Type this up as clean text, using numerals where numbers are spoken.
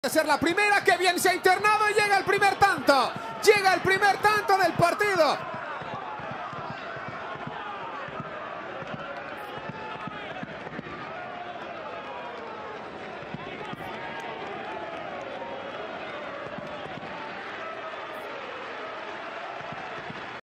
ser la primera. Que bien se ha internado y llega el primer tanto. Llega el primer tanto del partido.